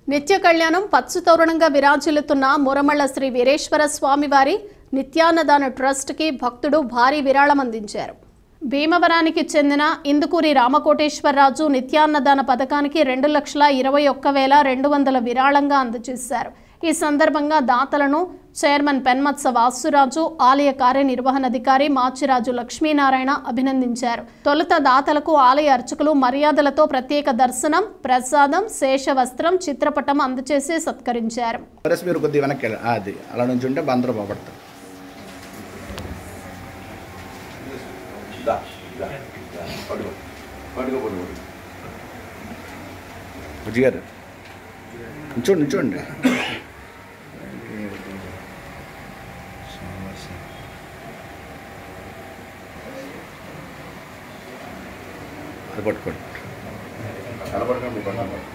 నిత్య కళ్యాణం పచ్చతోరణంగా విరాజిల్లుతున్న మురమళ్ళ శ్రీ వీరేశ్వర స్వామివారి నిత్యాన్నదాన ట్రస్ట్కి భక్తుడు భారీ విరాళం అందించారు. భీమవరానికి చెందిన ఇందుకూరి రామకోటేశ్వరరాజు నిత్యాన్నదాన పథకానికి 2,21,200 విరాళంగా అందజేశారు. ఈ సందర్భంగా దాతలను చైర్మన్ పెన్మత్స వాసురాజు, ఆలయ కార్యనిర్వహణాధికారి మాచిరాజు లక్ష్మీనారాయణ అభినందించారు. తొలుత దాతలకు ఆలయ అర్చకులు మర్యాదలతో ప్రత్యేక దర్శనం, ప్రసాదం, శేషవస్త్రం, చిత్రపటం అందజేసి సత్కరించారు. చూడండి అది పట్టుకోండి.